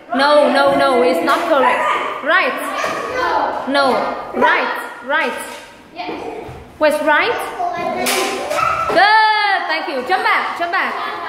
No, no, no, it's not correct. Right. No. Right. Right. What's right? Good. Thank you. Jump back. Jump back.